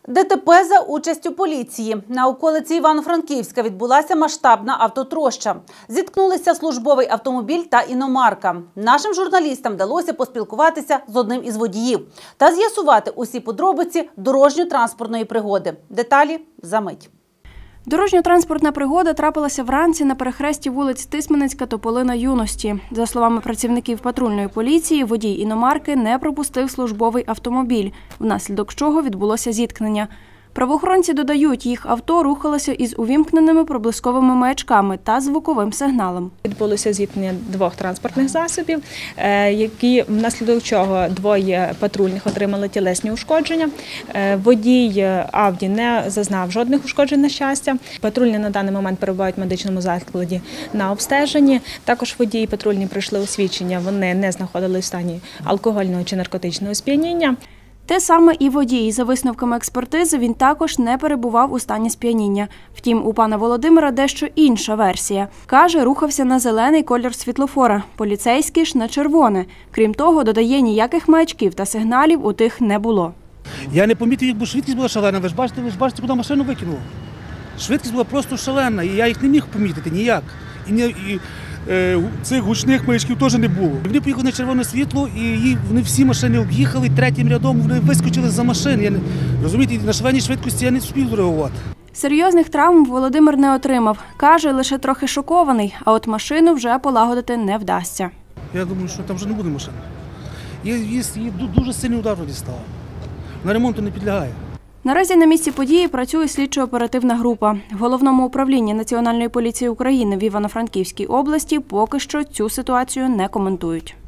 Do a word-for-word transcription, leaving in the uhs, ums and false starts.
ДТП за участю поліції. На околиці Івано-Франківська відбулася масштабна автотроща. Зіткнулися службовий автомобіль та іномарка. Нашим журналістам вдалося поспілкуватися з одним із водіїв та з'ясувати усі подробиці дорожньо-транспортної пригоди. Деталі за мить. Дорожньо-транспортна пригода трапилася вранці на перехресті вулиць Тисменецька, Тополина, Юності. За словами працівників патрульної поліції, водій іномарки не пропустив службовий автомобіль, внаслідок чого відбулося зіткнення. Правоохоронці додають, їх авто рухалося із увімкненими проблисковими маячками та звуковим сигналом. Відбулося зіткнення двох транспортних засобів, які, внаслідок чого двоє патрульних отримали тілесні ушкодження. Водій Авді не зазнав жодних ушкоджень, на щастя. Патрульні на даний момент перебувають в медичному закладі на обстеженні. Також водії патрульні пройшли освідчення, вони не знаходились в стані алкогольного чи наркотичного сп'яніння. Те саме і водій. За висновками експертизи, він також не перебував у стані сп'яніння. Втім, у пана Володимира дещо інша версія. Каже, рухався на зелений колір світлофора, поліцейський ж на червоне. Крім того, додає, ніяких маячків та сигналів у тих не було. Я не помітив їх, бо швидкість була шалена. Ви ж бачите, ви ж бачите, куди машину викинуло. Швидкість була просто шалена, і я їх не міг помітити ніяк. І, не, і е, цих гучних маячків теж не було. Вони поїхали на червоне світло, і їх, вони всі машини об'їхали, третім рядом вони вискочили за машин. Я не, розумієте, на шаленій швидкості я не встиг реагувати. Серйозних травм Володимир не отримав. Каже, лише трохи шокований, а от машину вже полагодити не вдасться. Я думаю, що там вже не буде машини. Її дуже сильний удар дістав. На ремонту не підлягає. Наразі на місці події працює слідчо-оперативна група. В Головному управлінні Національної поліції України в Івано-Франківській області поки що цю ситуацію не коментують.